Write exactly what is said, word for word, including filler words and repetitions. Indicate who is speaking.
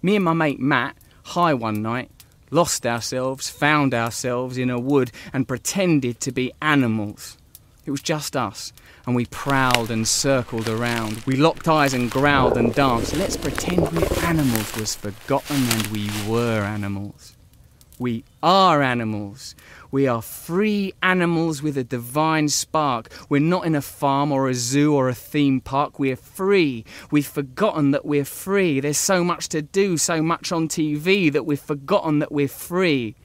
Speaker 1: Me and my mate Matt, high one night, lost ourselves, found ourselves in a wood and pretended to be animals. It was just us, and we prowled and circled around. We locked eyes and growled and danced. Let's pretend we're animals was forgotten, and we were animals. We are animals. We are free animals with a divine spark. We're not in a farm or a zoo or a theme park. We're free. We've forgotten that we're free. There's so much to do, so much on T V that we've forgotten that we're free.